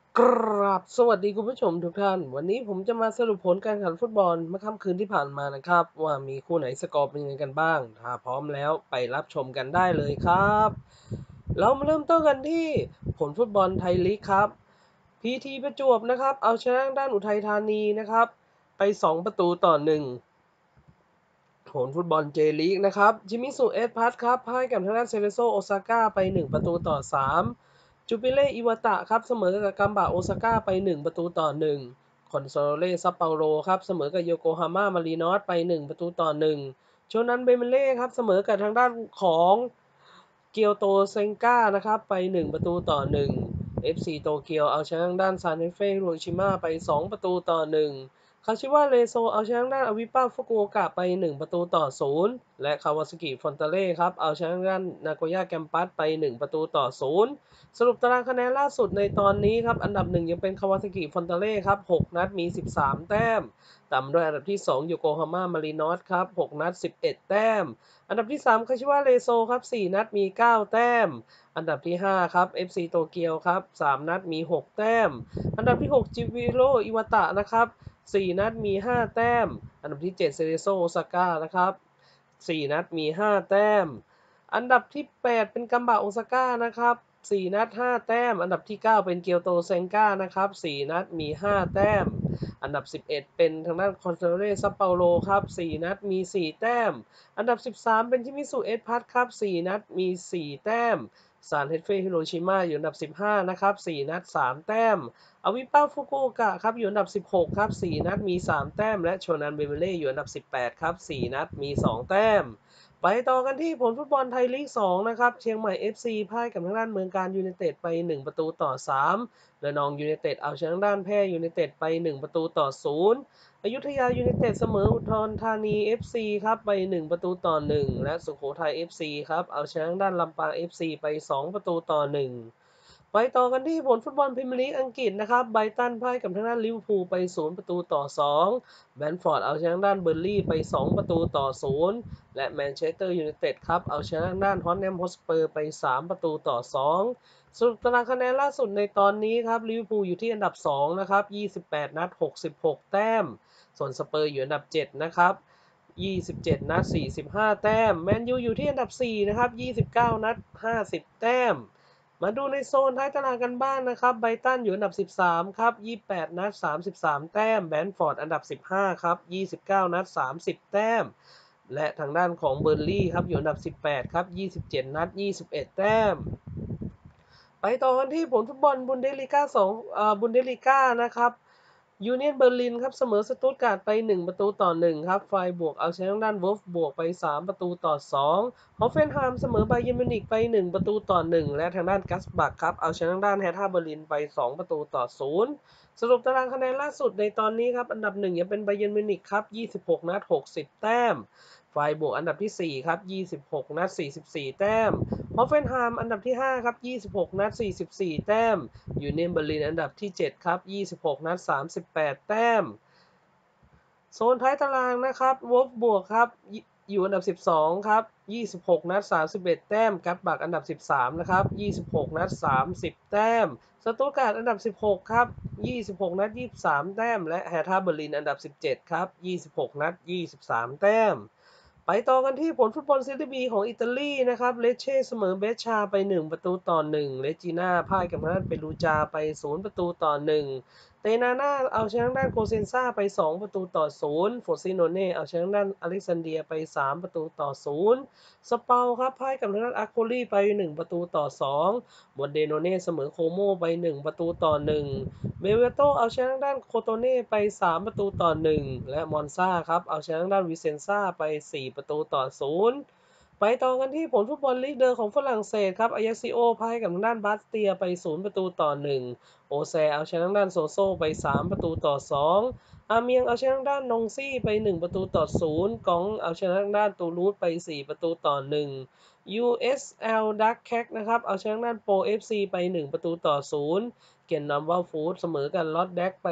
กราบสวัสดีคุณผู้ชมทุกท่านวันนี้ผมจะมาสรุปผลการแข่งขันฟุตบอลเมื่อค่ำคืนที่ผ่านมานะครับว่ามีคู่ไหนสกอร์เป็นยังไงกันบ้างถ้าพร้อมแล้วไปรับชมกันได้เลยครับเรามาเริ่มต้นกันที่ผลฟุตบอลไทยลีกครับพีทีประจวบนะครับเอาชนะด้านอุทัยธานีนะครับไป2-1ผลฟุตบอลเจลีกนะครับจิมิสุเอสพัทครับพ่ายกับทางด้านเซเรโซโอซาก้าไป1-3จูบิเล่อิวาตะครับเสมอกับกัมบะโอซาก้าไป1-1คอนโซเล่ซัปเปาโรครับเสมอกับโยโกฮาม่ามารีนอสไป1-1โชนันเบเมเล่ครับเสมอกับทางด้านของเกียวโตเซงก้านะครับไป1-1 FC โตเกียวเอาชนะทางด้านซานเฟเฟ่ฮิโรชิมาไป2-1คาชิวะเรโซเอาชนะทางด้านอาวิปาฟุกุโอกะไป1-0และคาวาซากิฟอนตาเล่ครับเอาชนะทางด้านนาโกย่าแกมปัสไป1-0สรุปตารางคะแนนล่าสุดในตอนนี้ครับอันดับหนึ่งยังเป็นคาวาซากิฟอนตาเล่ครับ6นัดมี13แต้มตามด้วยอันดับที่2โยโกฮาม่ามารีนอสครับ6นัด11แต้มอันดับที่3คาชิวะเรโซครับ4นัดมี9แต้มอันดับที่5ครับ FC โตเกียวครับ3นัดมี6แต้มอันดับที่6จิวิโรอิวาตะนะครับ4นัดมี5แต้มอันดับที่7เซเรโซโอซาก้านะครับ4นัดมี5แต้มอันดับที่8เป็นกัมบะโอซาก้านะครับ4นัด5แต้มอันดับที่9เป็นเกียวโตเซงก้านะครับ4นัดมี5แต้มอันดับ11เป็นทางด้านคอนเซเรซัปเปาโลครับ4นัดมี4แต้มอันดับ13เป็นชิมิสุเอสพัทครับ4นัดมี4แต้มซานเฮดเฟฮิโรชิมาอยู่อันดับ15นะครับ4นัด3แต้มอาวิปาฟุกุโอกะครับอยู่อันดับ16ครับ4นัดมี3แต้มและโชนันเบเบเล่อยู่อันดับ18ครับ4นัดมี2แต้มไปต่อกันที่ผลฟุตบอลไทยลีก2นะครับเชียงใหม่ FC พ่ายกับทางด้านเมืองการยูไนเต็ดไป1-3และนองยูไนเต็ดเอาชนะทางด้านแพร่ยูไนเต็ดไป1-0อยุธยายูไนเต็ดเสมออุดรธานี FC ครับไป1-1และสุโขทัย FC ครับเอาชนะทางด้านลำปาง FC ไป2-1ไปต่อกันที่ผลฟุตบอลพรีเมียร์ลีกอังกฤษนะครับไบรตันพ่ายกับทางด้านลิเวอร์พูลไป0-2แบรนท์ฟอร์ดเอาชนะทางด้านเบอร์ลี่ไป2-0และแมนเชสเตอร์ยูไนเต็ดครับเอาชนะทางด้านฮอตแนมฮอตสเปอร์ไป3-2สรุปตารางคะแนนล่าสุดในตอนนี้ครับลิเวอร์พูลอยู่ที่อันดับ2นะครับ28นัด66แต้มส่วนสเปอร์อยู่อันดับ7นะครับ27นัด45แต้มแมนยูอยู่ที่อันดับ4นะครับ29นัด50แต้มมาดูในโซนท้ายตารางกันบ้างนะครับไบรตันอยู่อันดับ13ครับ28นัด33แต้มแบรนท์ฟอร์ดอันดับ15ครับ29นัด30แต้มและทางด้านของเบอร์ลี่ครับอยู่อันดับ18ครับ27นัด21แต้ม ไปต่อกันที่ผลฟุตบอลบุนเดสลีกา2บุนเดสลีกานะครับยูเนียนเบอร์ลินครับเสมอสตุตการ์ดไป1-1ครับไฟบวกเอาชนะด้านวอล์ฟบวกไป3-2ฮอฟเฟนไฮม์เสมอไบเยร์นมิวนิกไป1-1และทางด้านกัสบักครับเอาชนะด้านแฮท่าเบอร์ลินไป2-0สรุปตารางคะแนนล่าสุดในตอนนี้ครับอันดับ1ยังเป็นไบเยร์นมิวนิกครับ26นัด60แต้มไฟบวกอันดับที่4ครับ26นัด44แต้ม ฮอฟเฟนไฮม์อันดับที่5ครับ26นัด44แต้มยูเนียนเบอร์ลินอันดับที่7ครับ26นัด38แต้มโซนท้ายตารางนะครับวอล์ฟบวกครับอยู่อันดับ12ครับ26นัด31แต้มกัตบักอันดับ13นะครับ26นัด30แต้มสตูตการ์ดอันดับ16ครับ26นัด23แต้มและแฮท่าเบอร์ลินอันดับ17ครับ26นัด23แต้ม ไปต่อกันที่ผลฟุตบอลซีรีบีของอิตาลีนะครับเลเช่เสมอเบชชาไป1-1เลจิน่าพ่ายกับทางด้านเปรูจาไป0-1เตนาน่าเอาชนะด้านโกเซนซาไป2-0โฟซิโนเน่เอาชนะด้านอเล็กซานเดียไป3-0สเปาครับพ่ายกับทางด้านอาโคลีไป1-2บอนเดโนเน่เสมอโคโมไป1-1เบเวโตเอาชนะด้านโคโตเน่ไป3-1และมอนซาครับเอาชนะด้านวิเซนซาไป4-0ไปต่อกันที่ผลฟุตบอลลีกเดอร์ของฝรั่งเศสครับอายาซิโอพ่ายกับทางด้านบาสเตียไป0-1โอแซเอาชนะด้านโซโซไป3-2อาเมียงเอาชนะด้านนงซี่ไป1-0กองเอาชนะด้านตูรูสไป4-1 USL Dark Cat นะครับเอาชนะด้านโปร FC ไป1-0เก่นนำว่าฟูดเสมอกับลอตแดกไป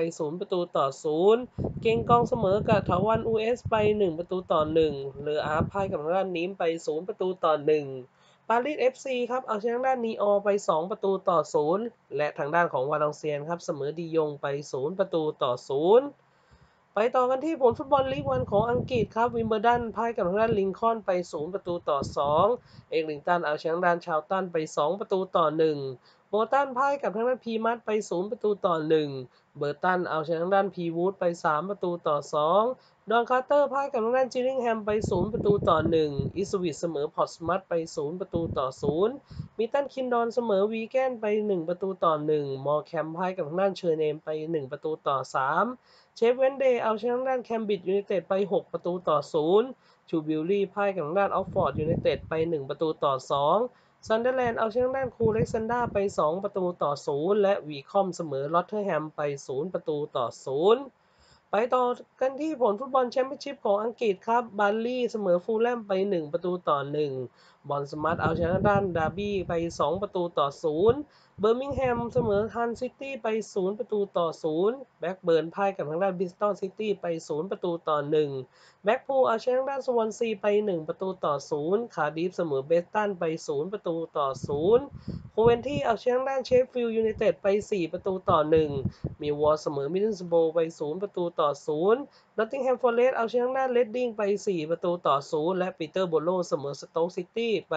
0-0เก่งกองเสมอกับถาวัน US ไป1-1เรืออาร์พ่ายกับทางด้านนิมไป0-1 ปารีส FC ครับเอาชนะทางด้านนีออไป2-0และทางด้านของวาเลนเซียนครับเสมอดิยงไป0-0ไปต่อกันที่ผลฟุตบอลลีกวันของอังกฤษครับวิมเบิลดันพ่ายกับทางด้านลิงคอล์นไป0-2เอกลิงตันเอาชนะทางด้านชาวตันไป2-1โบตันพ่ายกับทางด้านพีมัตไป0-1เบอร์ตันเอาชนะทางด้านพีวูดไป3-2ดอนคาร์เตอร์พ่ายกับทางด้านจิลลิงแฮมไป0-1อิสวิตเสมอพอร์ตสมัธไป0-0มิลตันคินดอนเสมอวีแกนไป1-1มอร์แคมพ่ายกับทางด้านเชอร์เนมไป1-3เชฟเวนเดย์เอาชนะทางด้านแคมบริดจ์ยูไนเต็ดไป6-0ชูบิลลี่พ่ายกับทางด้านออฟฟอร์ดยูไนเต็ดไป1-2ซันเดอร์แลนด์เอาชนะทางด้านคูเล็กซันดาไป2-0และวีคอมเสมอลอตเทอร์แฮมไป0-0ไปต่อกันที่ผลฟุตบอลแชมเปี้ยนชิพของอังกฤษครับบัลลี่เสมอฟูลแลมไป1-1บอลสมัธเอาชนะด้านดาร์บี้ไป2-0เบอร์มิงแฮมเสมอฮันซิตี้ไป0-0แบ็กเบิร์นพ่ายกับทางด้านบริสตอลซิตี้ไป0-1แบ็กพูลเอาชนะทางด้านสวอนซีไป1-0คาร์ดิฟเสมอเบสตันไป0-0โคเวนที่เอาชนะทางด้านเชฟฟิลด์ยูไนเต็ดไป4-1มีวอลเสมอมิดเดิลสโบว์ไป0-0นอตติงแฮมฟอเรสต์เอาชนะทางด้านเรดดิ้งไป4-0และปีเตอร์โบโลเสมอสโต๊กซิตี้ไป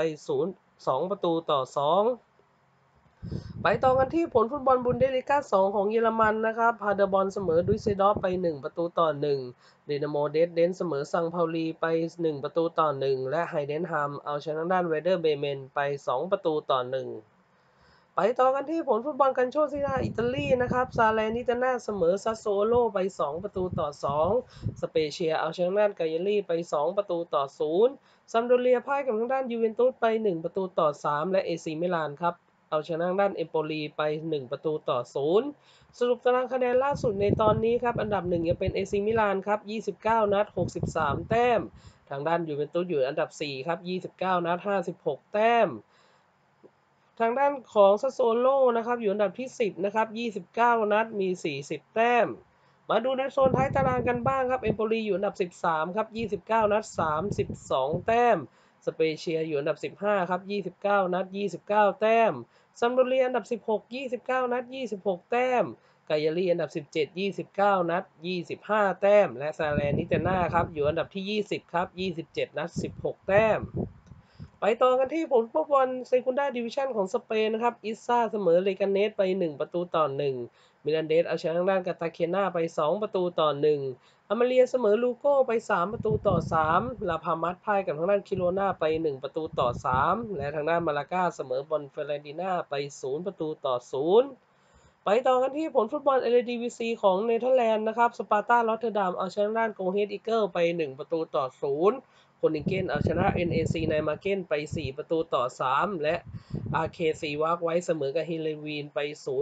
2-2ไปต่อกันที่ผลฟุตบอลบุนเดสลีกา2ของเยอรมันนะครับพาเดอร์บอลเสมอดุยเซดอร์ฟไป1-1เดนาโมเดสเดนเสมอซังเปาลีไป1-1และไฮเดนฮัมเอาชนะทางด้านเวเดอร์เบเมนไป2-1ไปต่อกันที่ผลฟุตบอลกันโชซีนาอิตาลีนะครับซาเลนิตาน่าเสมอซัสโซโลไป2-2สเปเชียเอาชนะกายลี่ไป2-0ซัมโดเรียพ่ายกับทางด้านยูเวนตุสไป1-3และเอซีมิลานครับเอาชนะด้านเอมโปลีไป1-0สรุปตารางคะแนนล่าสุดในตอนนี้ครับอันดับ1ยังเป็นเอซีมิลานครับ29นัด63แต้มทางด้านยูเวนตุสอยู่อันดับ4ครับ29นัด56แต้มทางด้านของซัสโซโลนะครับอยู่อันดับที่10นะครับ29นัดมี40แต้มมาดูในโซนท้ายตารางกันบ้างครับเอมโปลีอยู่อันดับ13ครับ29นัด32แต้มสเปเชียอยู่อันดับ15ครับ29นัด29แต้มซัมโดเรียอันดับ16 29นัด26แต้มกายาลีอันดับ17 29นัด25แต้มและซาเลนิเตน่าครับอยู่อันดับที่20ครับ27นัด16แต้มไปต่อกันที่ผลฟุตบอลเซคันดาดิวิชั่นของสเปนนะครับอิซ่าเสมอเลกาเนสไป1-1มิลันเดสเอาชนะทางด้านกาตาเคนาไป2-1อามาเลียเสมอลูโก้ไป3-3ลาพามัสพ่ายกับทางด้านคิโรนาไป1-3และทางด้านมาลาก้าเสมอบอนเฟเรนตินาไป0-0ไปต่อกันที่ผลฟุตบอลเอเลดีวีซีของเนเธอร์แลนด์นะครับสปาร์ตาลอตเทอร์ดัมเอาชนะด้านโกเฮดอีเกิลไป1-0โคนิงเกนเอาชนะ NAC ไนมาเกนไป4-3และ RKC วากไว้เสมอกับฮิเลวีนไป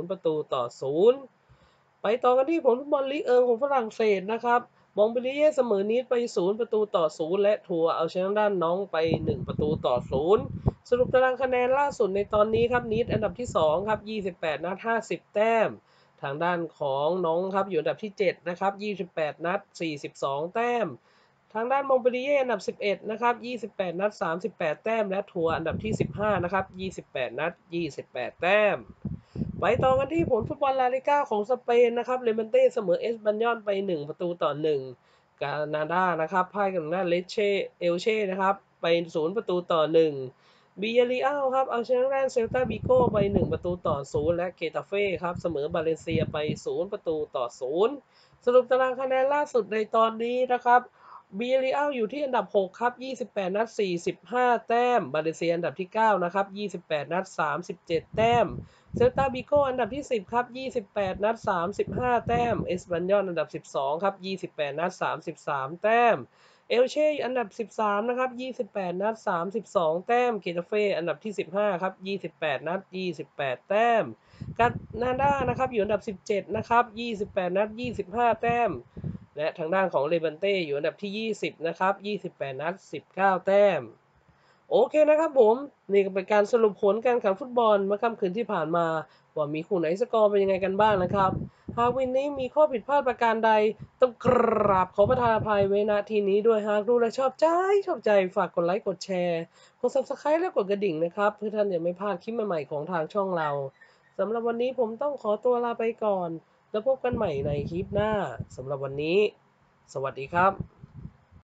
0-0ไปต่อกันที่ผลฟุตบอลลีกของฝรั่งเศสนะครับมองเบลีเย่เสมอนีสไป0-0และทัวร์เอาชนะด้านน้องไป1-0สรุปตารางคะแนนล่าสุดในตอนนี้ครับนีสอันดับที่2ครับ28นัด50แต้มทางด้านของน้องครับอยู่อันดับที่7นะครับ28นัด42แต้มทางด้านมองเปลีเย่อันดับ11นะครับ28นัด38แต้มและทัวร์อันดับที่15นะครับ28นัด28แต้มไปต่อกันที่ผลฟุตบอลลาลิก้าของสเปนนะครับเลเมนเต้เสมอเอสบันยอนไป1-1กานาดานะครับพ่ายกับทางด้านเลเช่เอลเช่นะครับไป0-1บิยาริอัลครับเอาชนะด้านเซลตาบิโก้ไป1-0และเกตาเฟ่ครับเสมอบาเลนเซียไป0-0สรุปตารางคะแนนล่าสุดในตอนนี้นะครับบิยาริอัลอยู่ที่อันดับ6ครับ28นัด45แต้มบาเลนเซียอันดับที่9นะครับ28นัด37แต้มเซลตาบิโก้อันดับที่10ครับ28นัด35แต้มเอสปันยอลอันดับ12ครับ28นัด33แต้มเอลเช่อันดับ13นะครับ28นัด32แต้มเกตาเฟ่อันดับที่15ครับ28นัด28แต้มกานาดานะครับอยู่อันดับ17นะครับ28นัด25แต้มและทางด้านของเลบันเต้อยู่อันดับที่20นะครับ28นัด19แต้มโอเคนะครับผมนี่ก็เป็นการสรุปผลการแข่งฟุตบอลเมื่อค่ำคืนที่ผ่านมาว่ามีคู่ไหนสกอร์เป็นยังไงกันบ้างนะครับหากวันนี้มีข้อผิดพลาดประการใดต้องกราบขอประทานอภัยไว้ณที่นี้ด้วยหากดูแลวชอบใจฝากกดไลค์กดแชร์กด Subscribe และกดกระดิ่งนะครับเพื่อท่านจะไม่พลาดคลิปใหม่ๆของทางช่องเราสำหรับวันนี้ผมต้องขอตัวลาไปก่อนแล้วพบกันใหม่ในคลิปหน้าสำหรับวันนี้สวัสดีครับ